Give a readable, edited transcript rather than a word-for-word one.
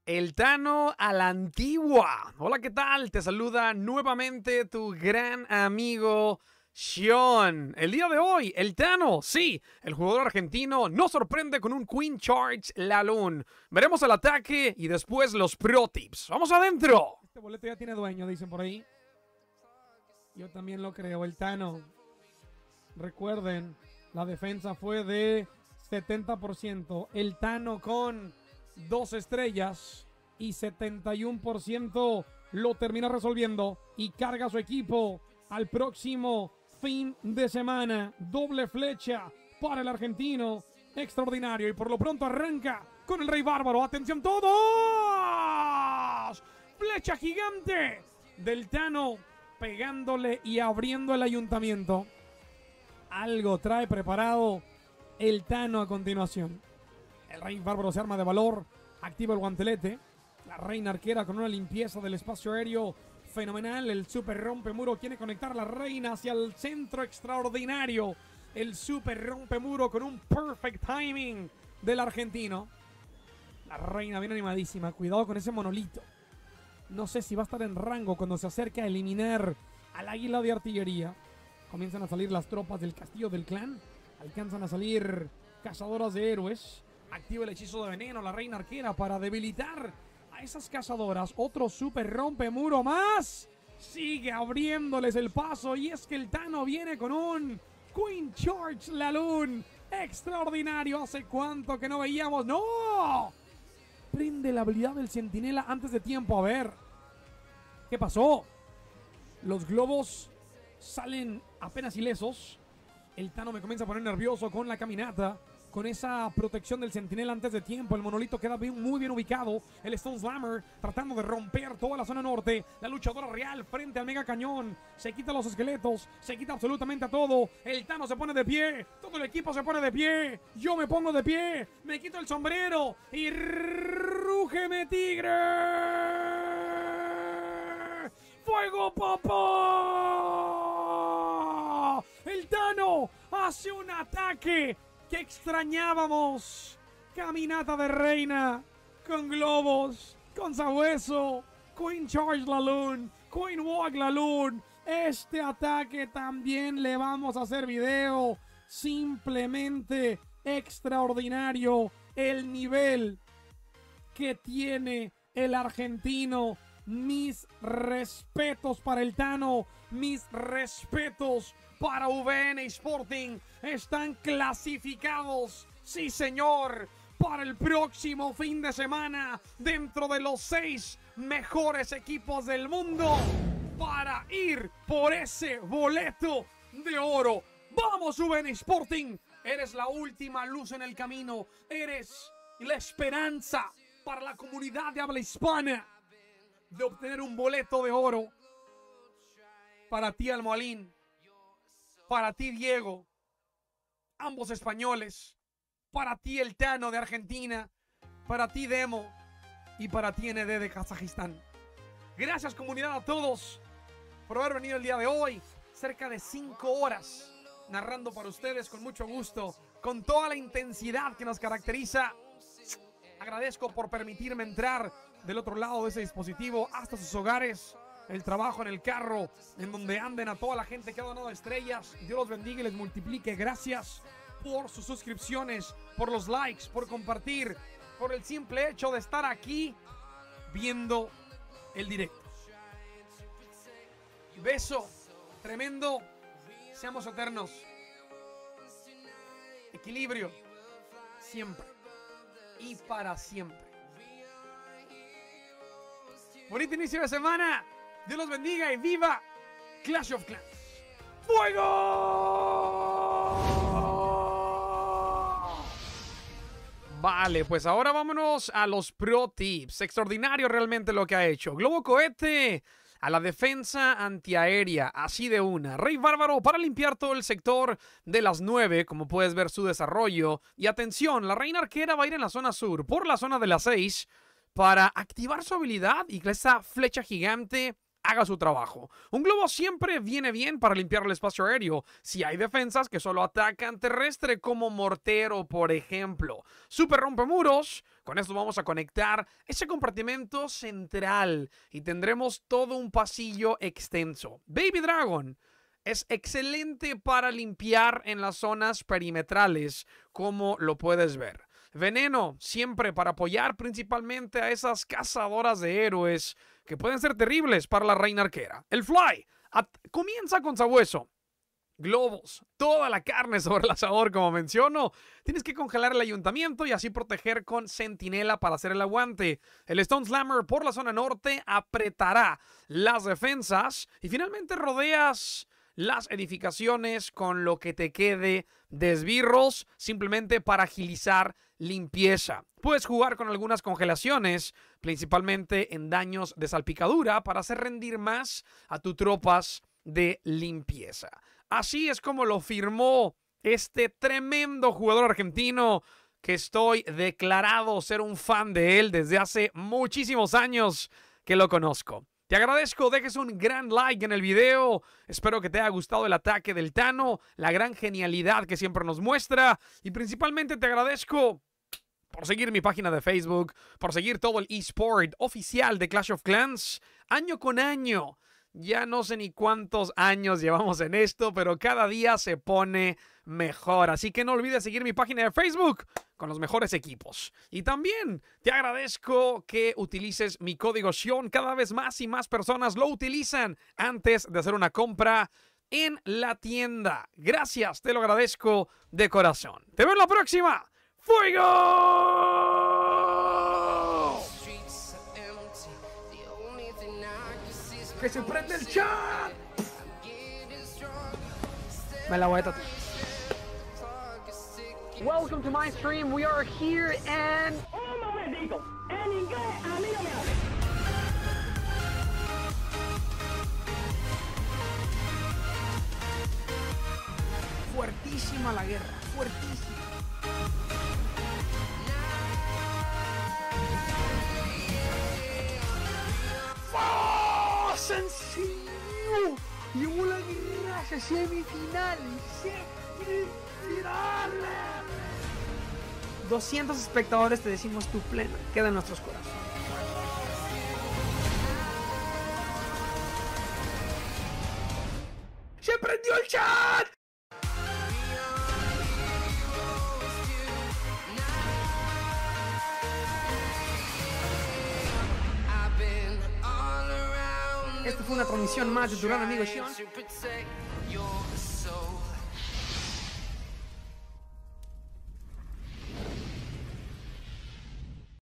El Tano a la antigua. Hola, ¿qué tal? Te saluda nuevamente tu gran amigo Sean. El día de hoy, el Tano, sí, el jugador argentino nos sorprende con un Queen Charge Lalun. Veremos el ataque y después los pro tips. ¡Vamos adentro! Este boleto ya tiene dueño, dicen por ahí. Yo también lo creo, el Tano. Recuerden, la defensa fue de 70%. El Tano con 2 estrellas y 71% lo termina resolviendo y carga a su equipo al próximo fin de semana. Doble flecha para el argentino. Extraordinario. Y por lo pronto arranca con el Rey Bárbaro. ¡Atención todos! Flecha gigante del Tano pegándole y abriendo el ayuntamiento. Algo trae preparado el Tano a continuación. El Rey Bárbaro se arma de valor, activa el guantelete. La reina arquera con una limpieza del espacio aéreo fenomenal. El super rompemuro quiere conectar a la reina hacia el centro extraordinario. El super rompemuro con un perfect timing del argentino. La reina bien animadísima. Cuidado con ese monolito. No sé si va a estar en rango cuando se acerca a eliminar al águila de artillería. Comienzan a salir las tropas del castillo del clan. Alcanzan a salir cazadoras de héroes. Activa el hechizo de veneno la reina arquera para debilitar a esas cazadoras. Otro super rompemuro más. Sigue abriéndoles el paso. Y es que el Tano viene con un Queen Charge Lalun extraordinario. ¿Hace cuánto que no veíamos? ¡No! Prende la habilidad del centinela antes de tiempo. A ver. ¿Qué pasó? Los globos salen apenas ilesos. El Tano me comienza a poner nervioso con la caminata. Con esa protección del centinela antes de tiempo. El monolito queda muy bien ubicado. El Stone Slammer tratando de romper toda la zona norte. La luchadora real frente al mega cañón. Se quita los esqueletos. Se quita absolutamente a todo. El Tano se pone de pie. Todo el equipo se pone de pie. Yo me pongo de pie. Me quito el sombrero. Y rúgeme, tigre. ¡Fuego, papá! El Tano hace un ataque que extrañábamos. Caminata de reina, con globos, con sabueso, Queen Charge Lalun, Queen Walk Lalun. Este ataque también le vamos a hacer video. Simplemente extraordinario el nivel que tiene el argentino. Mis respetos para el Tano, mis respetos para VN Sporting. Están clasificados, sí señor, para el próximo fin de semana dentro de los 6 mejores equipos del mundo para ir por ese boleto de oro. ¡Vamos, VN Sporting! Eres la última luz en el camino, eres la esperanza para la comunidad de habla hispana de obtener un boleto de oro. Para ti, Almohalín. Para ti, Diego. Ambos españoles. Para ti, el Tano de Argentina. Para ti, Demo. Y para ti, ND de Kazajistán. Gracias, comunidad, a todos por haber venido el día de hoy. Cerca de 5 horas narrando para ustedes con mucho gusto, con toda la intensidad que nos caracteriza. Agradezco por permitirme entrar del otro lado de ese dispositivo hasta sus hogares. El trabajo en el carro, en donde anden a toda la gente que ha donado estrellas. Dios los bendiga y les multiplique. Gracias por sus suscripciones, por los likes, por compartir, por el simple hecho de estar aquí viendo el directo. Beso tremendo. Seamos eternos. Equilibrio. Siempre. Y para siempre. Bonito inicio de semana. Dios los bendiga y viva Clash of Clans. ¡Fuego! Vale, pues ahora vámonos a los pro tips. Extraordinario realmente lo que ha hecho. Globo cohete a la defensa antiaérea, así de una. Rey Bárbaro para limpiar todo el sector de las 9, como puedes ver su desarrollo. Y atención, la reina arquera va a ir en la zona sur, por la zona de las 6, para activar su habilidad y que esa flecha gigante haga su trabajo. Un globo siempre viene bien para limpiar el espacio aéreo si hay defensas que solo atacan terrestre, como mortero, por ejemplo. Super rompemuros. Con esto vamos a conectar ese compartimento central y tendremos todo un pasillo extenso. Baby Dragon es excelente para limpiar en las zonas perimetrales, como lo puedes ver. Veneno, siempre para apoyar principalmente a esas cazadoras de héroes que pueden ser terribles para la reina arquera. El Fly comienza con sabueso. Globos, toda la carne sobre el asador, como menciono. Tienes que congelar el ayuntamiento y así proteger con sentinela para hacer el aguante. El Stone Slammer por la zona norte apretará las defensas y finalmente rodeas las edificaciones con lo que te quede de esbirros, simplemente para agilizar limpieza. Puedes jugar con algunas congelaciones, principalmente en daños de salpicadura, para hacer rendir más a tus tropas de limpieza. Así es como lo firmó este tremendo jugador argentino, que estoy declarado ser un fan de él desde hace muchísimos años que lo conozco. Te agradezco, dejes un gran like en el video. Espero que te haya gustado el ataque del Tano, la gran genialidad que siempre nos muestra. Y principalmente te agradezco por seguir mi página de Facebook, por seguir todo el eSport oficial de Clash of Clans, año con año. Ya no sé ni cuántos años llevamos en esto, pero cada día se pone mejor. Así que no olvides seguir mi página de Facebook con los mejores equipos. Y también te agradezco que utilices mi código Xion. Cada vez más y más personas lo utilizan antes de hacer una compra en la tienda. Gracias, te lo agradezco de corazón. Te veo en la próxima. ¡Fuego! ¡Que se prende el chat! Me la voy a tatuar. Welcome to my stream. We are here and... Un momentito. En inglés, a mí no me hable. Fuertísima la guerra, fuertísima. ¡Oh! ¡Sencillo! Llegó la guerra a semifinales. ¡Semifinales! 200 espectadores, te decimos tu pleno. Queda en nuestros corazones. ¡Se prendió el chat! Esto fue una transmisión más de tu gran amigo Xion.